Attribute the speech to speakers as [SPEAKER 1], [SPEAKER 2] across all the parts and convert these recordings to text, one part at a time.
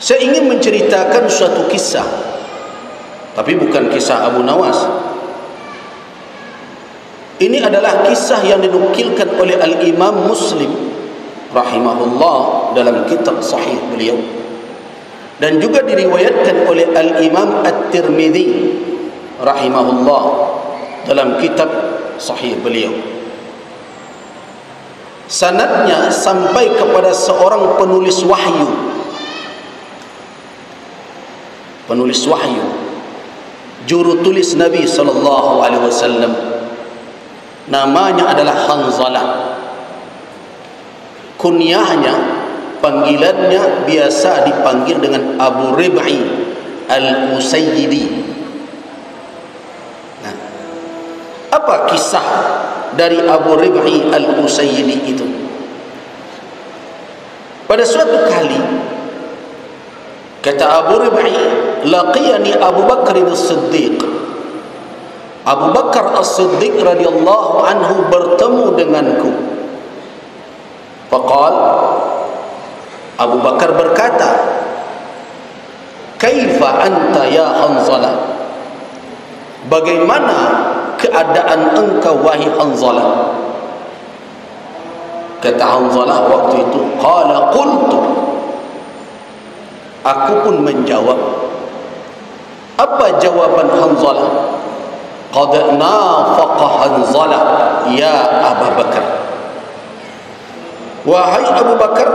[SPEAKER 1] Saya ingin menceritakan suatu kisah, tapi bukan kisah Abu Nawas. Ini adalah kisah yang dinukilkan oleh Al-Imam Muslim rahimahullah dalam kitab sahih beliau, dan juga diriwayatkan oleh Al-Imam At-Tirmidzi rahimahullah dalam kitab sahih beliau. Sanadnya sampai kepada seorang penulis wahyu. Penulis wahyu, juru tulis Nabi SAW, namanya adalah Hanzalah. Kunyahnya, panggilannya biasa dipanggil dengan Abu Rib'i Al-Usayyidi. Nah, apa kisah dari Abu Rib'i Al-Usayyidi itu? Pada suatu kali, kata Abu Rib'i, laqiyani Abu Bakr as-Siddiq. Abu Bakar as-Siddiq radhiyallahu anhu bertemu denganku. Faqal, Abu Bakar berkata, kaifa anta ya Hanzalah? Bagaimana keadaan engkau wahai Hanzalah? Kata Hanzalah waktu itu, qala qultu, aku pun menjawab. Apa jawaban Hanzalah? Qad nafaqa Hanzalah ya Abu Bakar. Wahai Abu Bakar,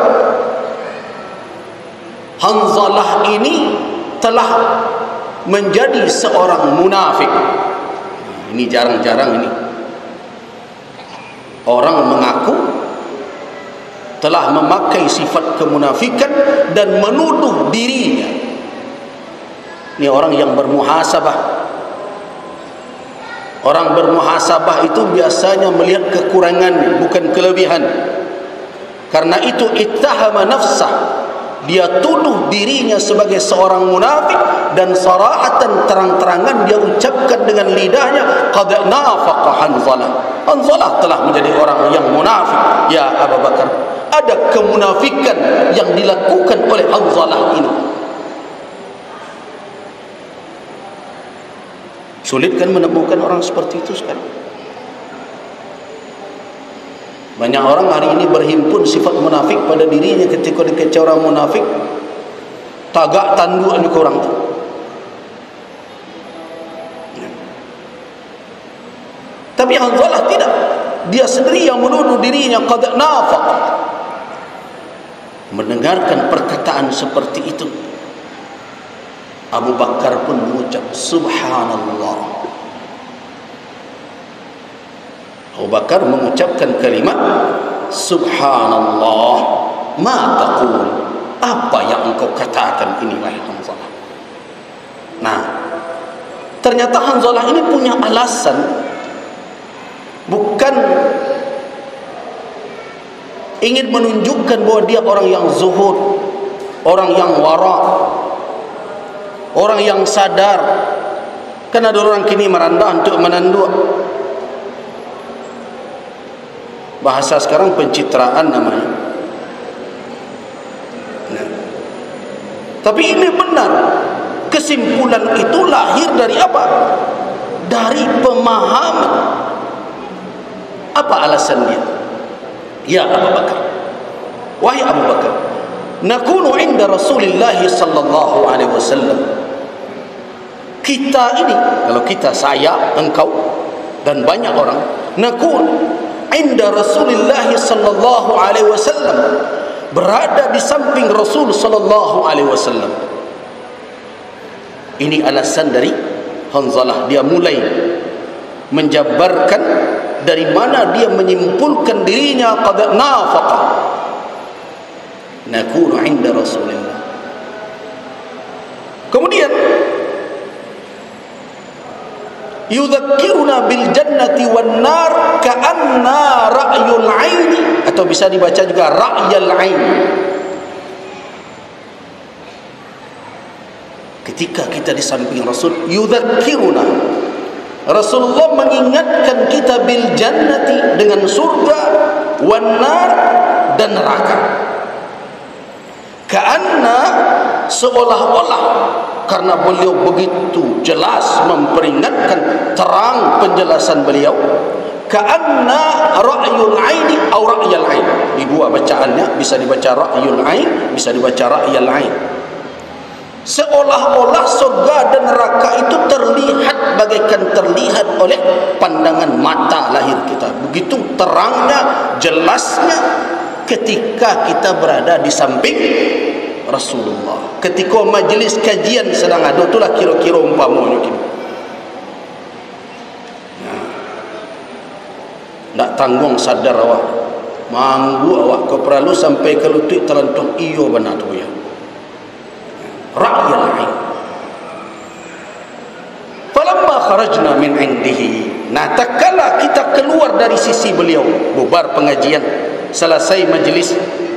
[SPEAKER 1] Hanzalah ini telah menjadi seorang munafik. Ini jarang-jarang ini orang mengaku telah memakai sifat kemunafikan dan menuduh dirinya. Ini orang yang bermuhasabah. Orang bermuhasabah itu biasanya melihat kekurangannya, bukan kelebihan. Karena itu ittahama nafsah, dia tuduh dirinya sebagai seorang munafik, dan sarahatan, terang-terangan dia ucapkan dengan lidahnya, qad nafaqa Hanzalah. Hanzalah telah menjadi orang yang munafik ya Abu Bakar. Ada kemunafikan yang dilakukan oleh Hanzalah ini. Sulit kan menemukan orang seperti itu sekarang? Banyak orang hari ini berhimpun sifat munafik pada dirinya. Ketika dikecau orang munafik, tagak tanduk ke orang itu. Tapi Hanzalah tidak. Dia sendiri yang menuduh dirinya qad nafaq. Mendengarkan perkataan seperti itu, Abu Bakar pun mengucap subhanallah. Abu Bakar mengucapkan kalimat subhanallah, ma taqul, apa yang engkau katakan ini wahai Hanzalah? Nah, ternyata Hanzalah ini punya alasan, bukan ingin menunjukkan bahwa dia orang yang zuhud, orang yang wara, orang yang sadar. Kan ada orang kini merendah untuk menanduk. Bahasa sekarang pencitraan namanya. Nah, tapi ini benar. Kesimpulan itu lahir dari apa? Dari pemahaman. Apa alasan dia? Ya Abu Bakar, wahai Abu Bakar, nakunu inda Rasulullah sallallahu alaihi wasallam. Kita ini, kalau kita, saya, engkau dan banyak orang, nakun inda Rasulullah sallallahu alaihi wasallam, berada di samping Rasul sallallahu alaihi wasallam. Ini alasan dari Hanzalah. Dia mulai menjabarkan dari mana dia menyimpulkan dirinya qad nafaqa. Nakunu inda Rasulillah. Kemudian yudzakkiruna bil jannati wan nar ka'anna ra'yul 'ain, atau bisa dibaca juga ra'yal 'ain. Ketika kita di samping Rasul, yudzakkiruna, Rasulullah mengingatkan kita bil jannati, dengan surga, wan nar, dan neraka. Ka'anna, seolah-olah karena beliau begitu jelas memperingatkan terang penjelasan beliau, ka'anna ra'yul aini atau ra'yal ain. Di dua bacaannya, bisa dibaca ra'yul ain, bisa dibaca ra'yal ain. Seolah-olah surga dan neraka itu terlihat bagaikan terlihat oleh pandangan mata lahir kita. Begitu terangnya, jelasnya ketika kita berada di samping Rasulullah. Ketika majlis kajian sedang ada, itulah kira-kira umpamanya gitu. Tak tanggung sadar awak, manggu awak, kau perlu sampai ke lutut terlentung, iyo benar tu ya. Ra'yal ain. Falamma kharajna min indihi, nah tatkala kita keluar dari sisi beliau, bubar pengajian, selesai majlis,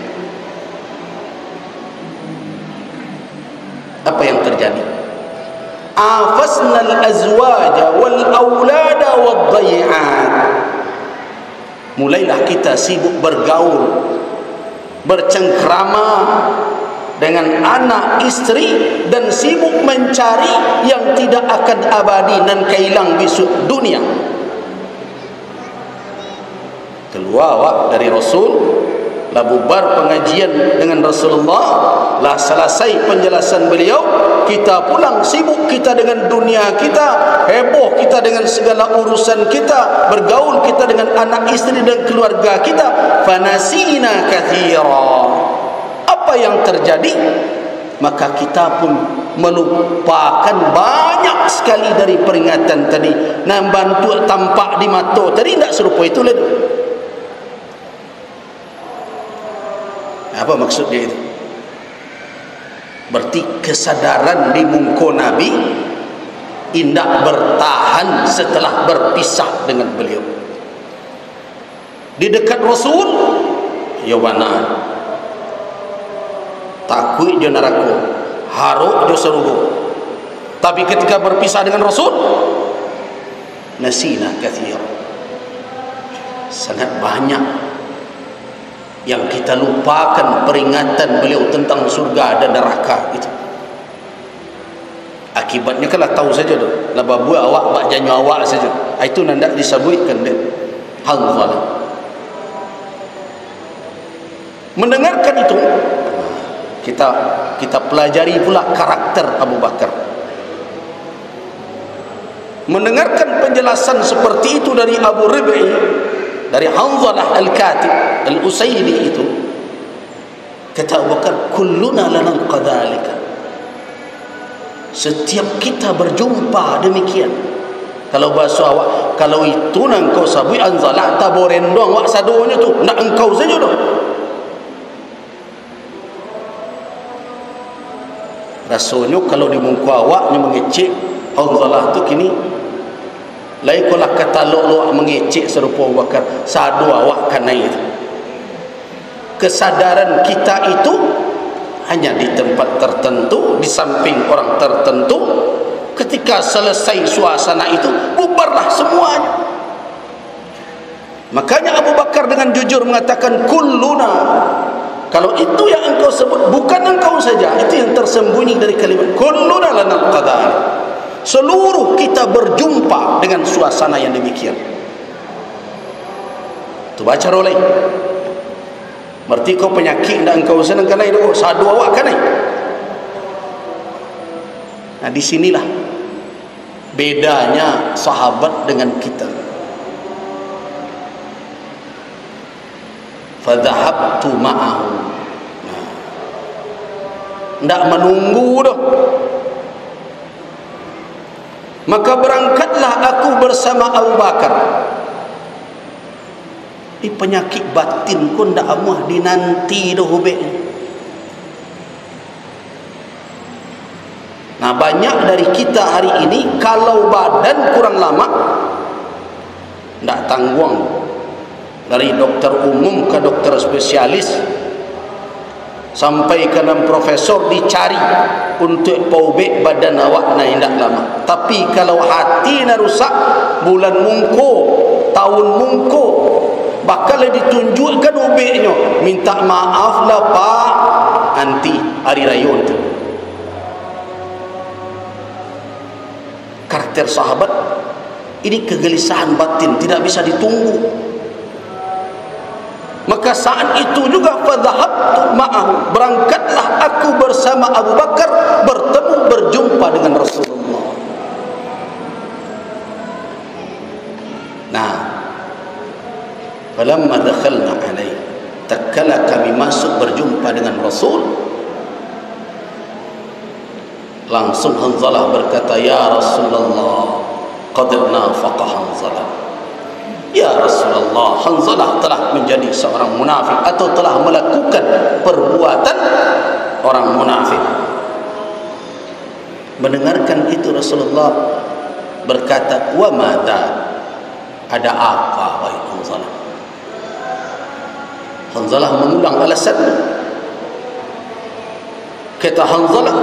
[SPEAKER 1] apa yang terjadi? Afasnal azwaja wal aulada wad dhayi'at. Mulailah kita sibuk bergaul, bercengkrama dengan anak istri, dan sibuk mencari yang tidak akan abadi dan kehilang besok dunia. Keluar awak dari Rasul, lah bubar pengajian dengan Rasulullah, lah selesai penjelasan beliau, kita pulang sibuk kita dengan dunia kita, heboh kita dengan segala urusan kita, bergaul kita dengan anak istri dan keluarga kita, fanasina kathira. Apa yang terjadi? Maka kita pun melupakan banyak sekali dari peringatan tadi. Nah, bantu tampak di mata tadi tidak serupa itu lah. Apa maksud dia itu? Berarti kesadaran di muka Nabi indah bertahan setelah berpisah dengan beliau. Di dekat Rasul, ya benar, takut dia neraka, haruk dia surga. Tapi ketika berpisah dengan Rasul, nasina kathir, sangat banyak yang kita lupakan peringatan beliau tentang surga dan neraka itu. Akibatnya kalau tahu saja tu, lah babu awak bak janyo awak saja. Itu nandak disebutkan dia. Hanzalah. Mendengarkan itu, kita pelajari pula karakter Abu Bakar. Mendengarkan penjelasan seperti itu dari Abu Rib'i, dari Hanzalah Al-Katib Al-Usaydi itu, kata Abu Bakar, kulluna lanalqa dzalika. Setiap kita berjumpa demikian. Kalau bahasa awak, kalau itu nang kau sabui Hanzalah taborendong awak sadonya tu, nak engkau saja tu. Rasanya kalau di muka awaknya mengecek Hanzalah tu kini, lain kalau kata lo mengecek serupa Abu Bakar, sadu awak kena itu. Kesadaran kita itu hanya di tempat tertentu, di samping orang tertentu. Ketika selesai suasana itu, bubarlah semuanya. Makanya Abu Bakar dengan jujur mengatakan, kulluna. Kalau itu yang engkau sebut, bukan engkau saja, itu yang tersembunyi dari kalimat kulluna lanal qadar. Seluruh kita berjumpa dengan suasana yang demikian. Tu baca rolai. Berarti kau penyakit dan engkau senang kena itu, sadu awak kena. Nah, disinilah bedanya sahabat dengan kita. Fadhahabtu ma'ahu. Nah, tidak menunggu dah. Maka berangkatlah aku bersama Abu Bakar. Ini penyakit batin pun tidak amuah dinanti dah hubik. Nah, banyak dari kita hari ini kalau badan kurang lama, tidak tanggung, dari dokter umum ke dokter spesialis sampai ke profesor dicari untuk paubek badan awak na indak lama. Tapi kalau hati na rusak, bulan mungko, tahun mungko, bakal ditunjukkan ubeknya, minta maaf lah pak, nanti hari raya tu. karakter sahabat ini kegelisahan batin, tidak bisa ditunggu. Maka saat itu juga fadhahabtu ma'ahu, berangkatlah aku bersama Abu Bakar berjumpa dengan Rasulullah. Nah, falamma dakhalna alaihi, tatkala kami masuk berjumpa dengan Rasul, langsung Hanzalah berkata, ya Rasulullah, qad nafaqa Hanzalah. Ya Rasulullah, Hanzalah telah menjadi seorang munafik atau telah melakukan perbuatan orang munafik. Mendengarkan itu Rasulullah berkata, wa madza, ada apa wahai Hanzalah? Hanzalah mengulang alasannya. Kata Hanzalah,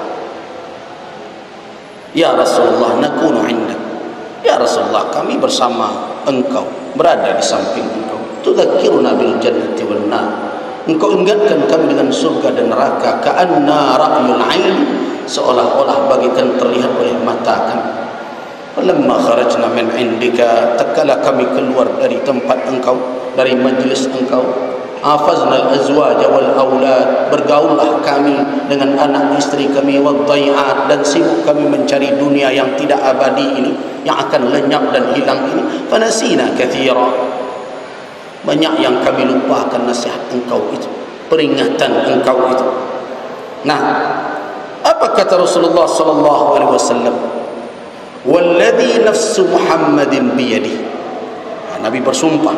[SPEAKER 1] ya Rasulullah, nakunu indak. Ya Rasulullah, kami bersama engkau, berada di samping engkau. Tudzakiruna bil jannati wan nar. Engkau ingatkan kami dengan surga dan neraka. Ka'anna ra'yul 'ain, seolah-olah bagikan terlihat oleh mata kami. Falamma kharajna min indika, tatkala kami keluar dari tempat engkau, dari majlis engkau, afazna al-azwaj wal aulad, bergaullah kami dengan anak istri kami, wadhai'at, dan sibuk kami mencari dunia yang tidak abadi ini, yang akan lenyap dan hilang ini. Fanasina katsira, banyak yang kami lupakan nasihat engkau itu, peringatan engkau itu. Nah, apa kata Rasulullah sallallahu alaihi wasallam? Walladhi nafsu Muhammadin biyadihi. Nabi bersumpah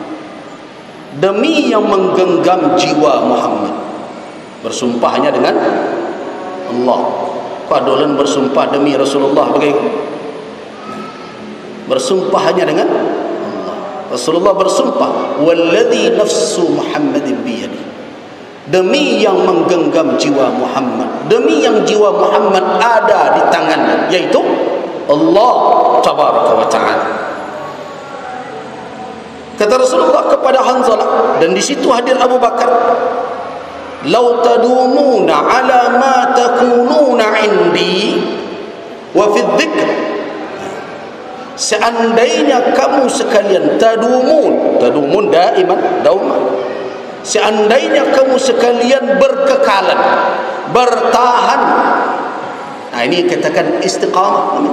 [SPEAKER 1] demi yang menggenggam jiwa Muhammad. Bersumpahnya dengan Allah. Padolan bersumpah demi Rasulullah bagaimana? Bersumpah hanya dengan Allah. Rasulullah bersumpah, walladhi nafsu Muhammadin biyadihi, demi yang menggenggam jiwa Muhammad, demi yang jiwa Muhammad ada di tangannya, yaitu Allah tabaraka wa ta'ala. Kata Rasulullah kepada Hanzalah, dan di situ hadir Abu Bakar, "Lau tadumuna ala ma takununa indi wa fi dzikr." Seandainya kamu sekalian tadumun daiman, dauman. Seandainya kamu sekalian berkekalan, bertahan. Nah, ini katakan istiqamah.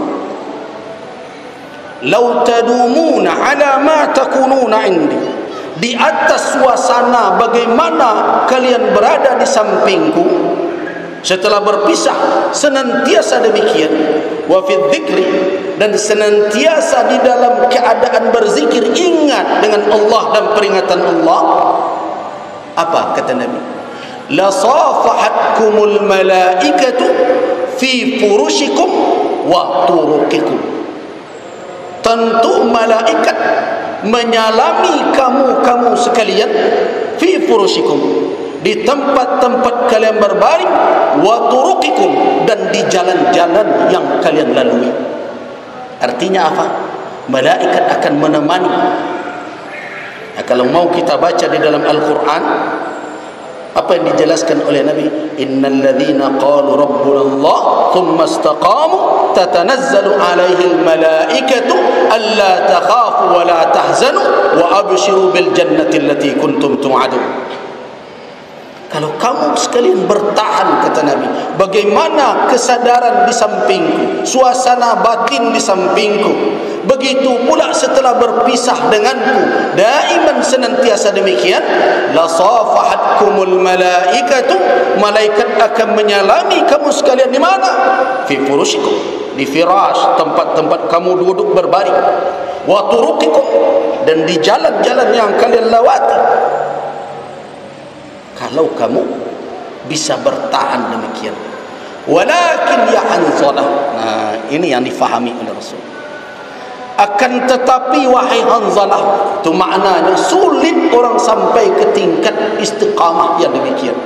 [SPEAKER 1] Lau tadumuna ala ma takununa indi, di atas suasana bagaimana kalian berada di sampingku setelah berpisah, senantiasa demikian. Wa fi dzikri, dan senantiasa di dalam keadaan berzikir, ingat dengan Allah dan peringatan Allah. Apa kata Nabi? La safahatkumul malaikatu fi furushikum wa turuqikum. Tentu malaikat menyalami kamu sekalian fi furushikum, di tempat-tempat kalian berbaring, wa turuqikum, dan di jalan-jalan yang kalian lalui. Artinya apa? Malaikat akan menemani. Nah, kalau mau kita baca di dalam Al-Quran, apa yang dijelaskan oleh Nabi? Innal ladzina qalu rabbuna Allah thumma istaqamu tatanazzalu alaihil malaikatu alla takhafu wa la tahzanu wa abshiru bil jannati allati kuntum tu'adun. Kalau kamu sekalian bertahan, kata Nabi, bagaimana kesadaran di sampingku, suasana batin di sampingku, begitu pula setelah berpisah denganku, daiman senantiasa demikian. La safahatkumul malaikatu, malaikat akan menyalami kamu sekalian di mana? Fi furushikum, di firash, tempat-tempat kamu duduk berbaring. Wa turuqikum, dan di jalan-jalan yang kalian lewati. Kalau kamu bisa bertahan demikian. Walakin ya Hanzalah, nah ini yang difahami oleh Rasul. Akan tetapi wahai Hanzalah, itu maknanya sulit orang sampai ke tingkat istiqamah yang demikian.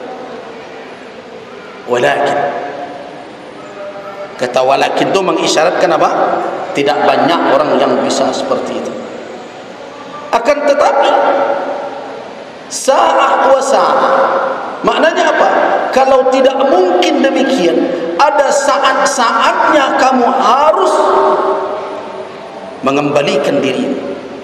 [SPEAKER 1] Walakin, kata walakin itu mengisyaratkan apa? Tidak banyak orang yang bisa seperti itu. Akan tetapi sa'ah wa sa'ah, maknanya apa? kalau tidak mungkin demikian, ada saat-saatnya kamu harus mengembalikan dirimu,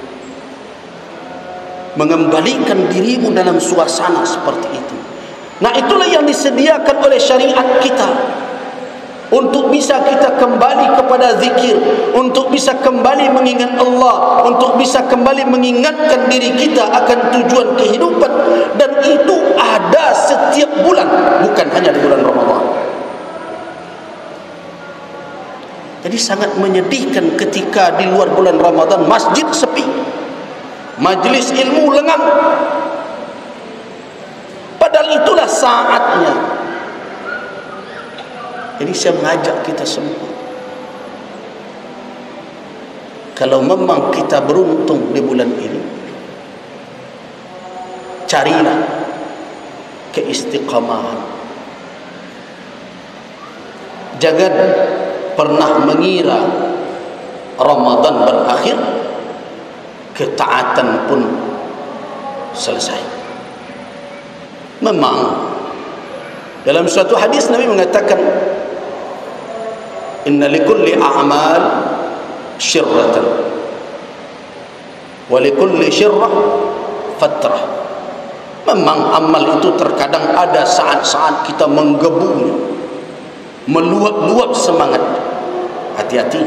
[SPEAKER 1] dalam suasana seperti itu. Nah, itulah yang disediakan oleh syariat kita, untuk bisa kita kembali kepada zikir, untuk bisa kembali mengingat Allah, untuk bisa kembali mengingatkan diri kita akan tujuan kehidupan. Dan itu ada setiap bulan, bukan hanya di bulan Ramadan. Jadi sangat menyedihkan ketika di luar bulan Ramadan masjid sepi, majlis ilmu lengang, padahal itulah saatnya. Jadi saya mengajak kita semua, kalau memang kita beruntung di bulan ini, carilah keistiqamahan. Jangan pernah mengira Ramadan berakhir, ketaatan pun selesai. Memang dalam suatu hadis Nabi mengatakan, inna likulli a'mal syirratan wa likulli syirrah fatrah. Memang amal itu terkadang ada saat-saat kita menggebunya, meluap-luap semangat. Hati-hati,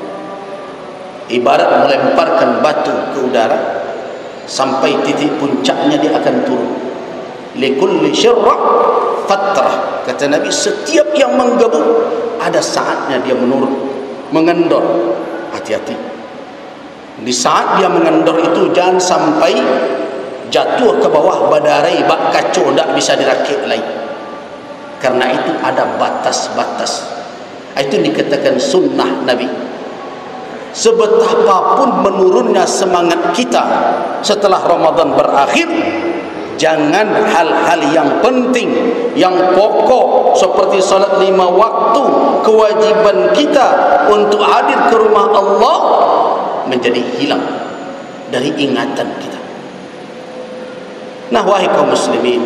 [SPEAKER 1] ibarat melemparkan batu ke udara, sampai titik puncaknya dia akan turun. Likulli syirrah fatrah, kata Nabi, setiap yang menggebu ada saatnya dia menurun, mengendor. Hati-hati, di saat dia mengendor itu jangan sampai jatuh ke bawah badarai bak kacau, tak bisa dirakit lagi. Karena itu ada batas-batas. Itu dikatakan sunnah Nabi. Sebetapapun menurunnya semangat kita setelah Ramadan berakhir, jangan hal-hal yang penting, yang pokok seperti salat 5 waktu, kewajiban kita untuk hadir ke rumah Allah menjadi hilang dari ingatan kita. Nah, wahai kaum muslimin,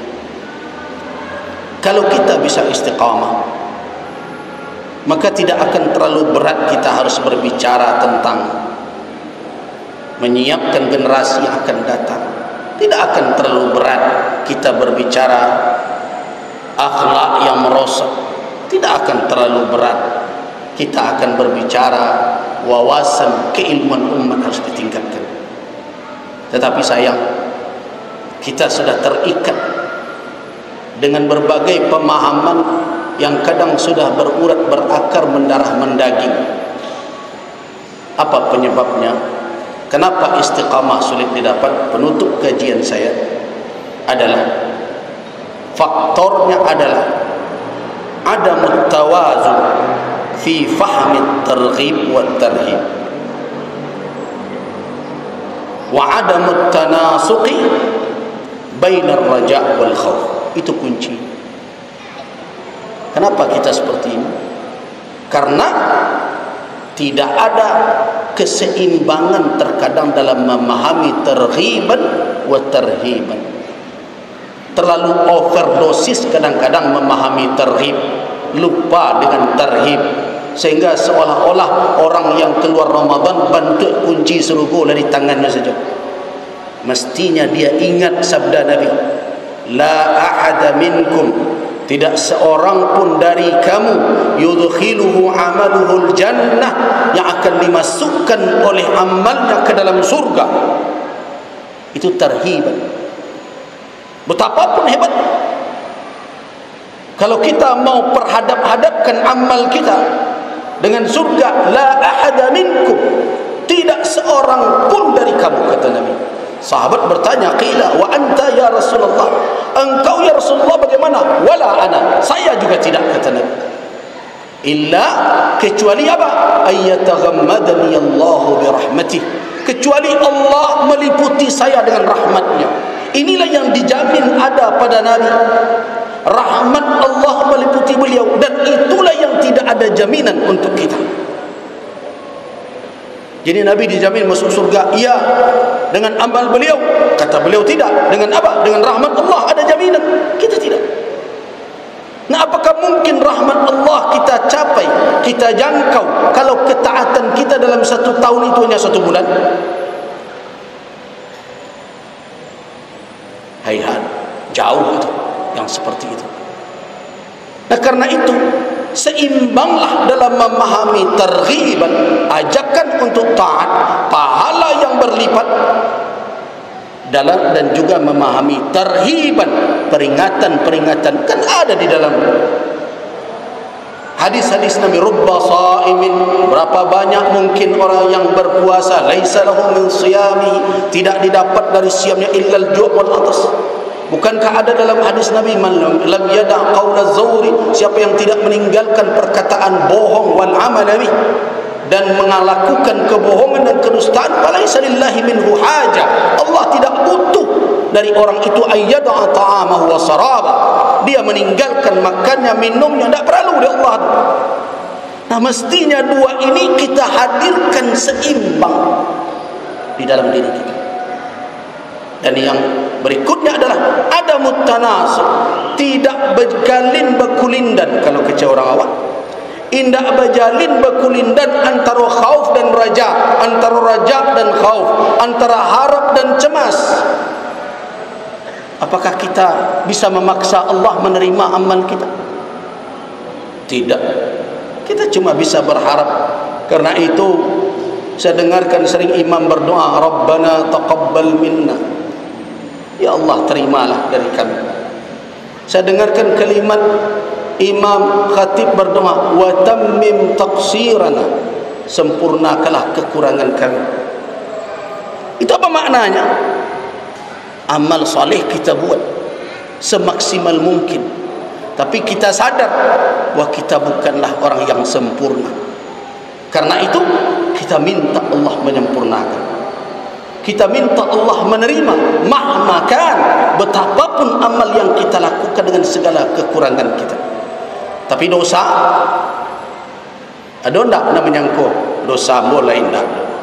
[SPEAKER 1] kalau kita bisa istiqamah, maka tidak akan terlalu berat kita harus berbicara tentang menyiapkan generasi yang akan datang. Tidak akan terlalu berat kita berbicara akhlak yang merosak. Tidak akan terlalu berat kita akan berbicara wawasan keilmuan umat harus ditingkatkan. Tetapi sayang, kita sudah terikat dengan berbagai pemahaman yang kadang sudah berurat, berakar, mendarah, mendaging. Apa penyebabnya? Kenapa istiqamah sulit didapat? Penutup kajian saya adalah, faktornya adalah adamut tawazun fi fahmi targhib wa tarhib wa adamut tanasuqi bainar raja' wal khauf. Itu kunci. Kenapa kita seperti ini? Karena tidak ada keseimbangan terkadang dalam memahami targhiban wa tarhiban. Terlalu overdosis kadang-kadang memahami targhib, lupa dengan tarhib, sehingga seolah-olah orang yang keluar Ramadan bantu kunci surga dari tangannya saja. Mestinya dia ingat sabda Nabi, la ahada minkum, tidak seorang pun dari kamu, yudkhiluhu amaluhul jannah, yang akan dimasukkan oleh amalnya ke dalam surga. Itu tarhiban. Betapapun hebat, kalau kita mau perhadap-hadapkan amal kita dengan surga, la ahada minkum, tidak seorang pun dari kamu, kata Nabi. Sahabat bertanya, qila wa anta ya Rasulullah, engkau ya Rasulullah bagaimana? Wala ana, saya juga tidak, kata Nabi. Illa, kecuali apa? Ayyataghammadani Allahu birahmatih, kecuali Allah meliputi saya dengan rahmatnya. Inilah yang dijamin ada pada Nabi, rahmat Allah meliputi beliau, dan itulah yang tidak ada jaminan untuk kita. Jadi Nabi dijamin masuk surga, iya, dengan amal beliau. Kata beliau tidak. Dengan apa? Dengan rahmat Allah ada jaminan. Kita tidak. Nah, apakah mungkin rahmat Allah kita capai, kita jangkau, kalau ketaatan kita dalam 1 tahun itu hanya 1 bulan? Hayhat, jauh itu yang seperti itu. Nah, karena itu seimbanglah dalam memahami targhiban, ajakan untuk taat, pahala yang berlipat, dalam dan juga memahami tarhiban, peringatan-peringatan, kan ada di dalam hadis-hadis Nabi. Rubba sa'imin, berapa banyak mungkin orang yang berpuasa, laisa lahu min siyami, tidak didapat dari siamnya illal ju' wal atas. Bukankah ada dalam hadis Nabi, man lam yada' qawla zawri, siapa yang tidak meninggalkan perkataan bohong, wal amala bih, dan melakukan kebohongan dan kedustaan, falaisa lillahi minhu haja, Allah tidak butuh dari orang itu ayyada'a ta'amahu wa saraba, dia meninggalkan makannya, minumnya, tidak perlu dari Allah. Nah, mestinya 2 ini kita hadirkan seimbang di dalam diri kita. Dan yang berikutnya adalah ada mutanasub, tidak berjalin berkulindan. Kalau kecil orang awam, indak berjalin berkulindan antara khauf dan raja, antara raja dan khauf, antara harap dan cemas. Apakah kita bisa memaksa Allah menerima amal kita? Tidak. Kita cuma bisa berharap. Karena itu saya dengarkan sering imam berdoa, Rabbana taqabbal minna, ya Allah terimalah dari kami. Saya dengarkan kalimat imam khatib berdoa, wa tammim taqsirana, sempurnakanlah kekurangan kami. Itu apa maknanya? Amal soleh kita buat semaksimal mungkin, tapi kita sadar bahwa kita bukanlah orang yang sempurna. Karena itu kita minta Allah menyempurnakan, kita minta Allah menerima mahmakan, betapapun amal yang kita lakukan dengan segala kekurangan kita. Tapi dosa ada enggak namanya engkau? Dosa mulai enggak.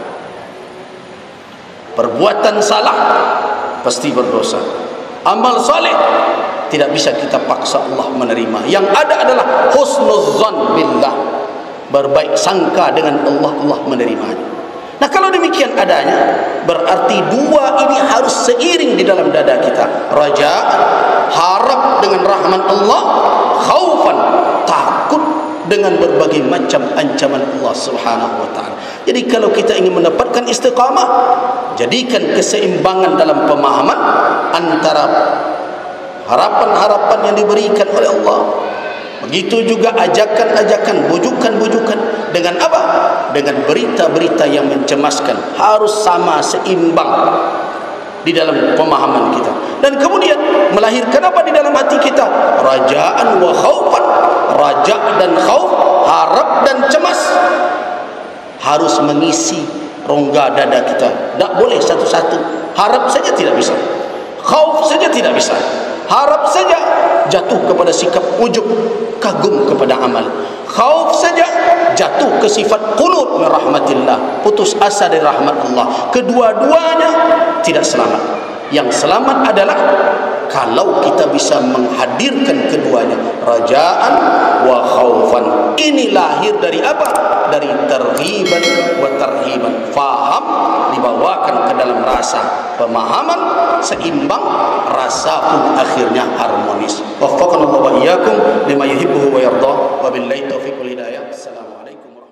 [SPEAKER 1] Perbuatan salah pasti berdosa. Amal saleh tidak bisa kita paksa Allah menerima. Yang ada adalah husnuzzan billah, berbaik sangka dengan Allah, Allah menerimanya. Nah, kalau demikian adanya, berarti 2 ini harus seiring di dalam dada kita. Raja, harap dengan rahmat Allah, khaufan, takut dengan berbagai macam ancaman Allah Subhanahu wa taala. Jadi kalau kita ingin mendapatkan istiqamah, jadikan keseimbangan dalam pemahaman antara harapan-harapan yang diberikan oleh Allah, begitu juga ajakan-ajakan, bujukan-bujukan, dengan apa? Dengan berita-berita yang mencemaskan, harus sama seimbang di dalam pemahaman kita. Dan kemudian melahirkan apa di dalam hati kita? Rajaan wa khaufan, raja dan khauf, harap dan cemas, harus mengisi rongga dada kita. Tak boleh satu-satu. Harap saja tidak bisa, khauf saja tidak bisa, harap saja jatuh kepada sikap ujub, kagum kepada amal. Khauf saja jatuh ke sifat qunut min rahmatillah, putus asa dari rahmat Allah. Kedua-duanya tidak selamat. Yang selamat adalah kalau kita bisa menghadirkan keduanya, rajaan wa khaufan. Ini lahir dari apa? Dari targhiban wa tarhiban. Faham dibawakan ke dalam rasa, pemahaman seimbang, rasa pun akhirnya harmonis. Waffaqana Allah wa iyyakum lima yuhibbu wa yarda. Wabillahi taufiq wal hidayah. Assalamualaikum.